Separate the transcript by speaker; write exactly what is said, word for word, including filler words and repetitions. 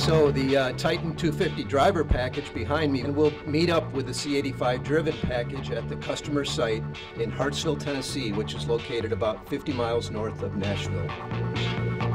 Speaker 1: So the uh, Titan two fifty driver package behind me, and we'll meet up with the C eighty-five driven package at the customer site in Hartsville, Tennessee, which is located about fifty miles north of Nashville.